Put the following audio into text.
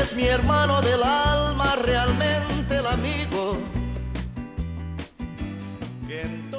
eres mi hermano del alma, realmente el amigo que en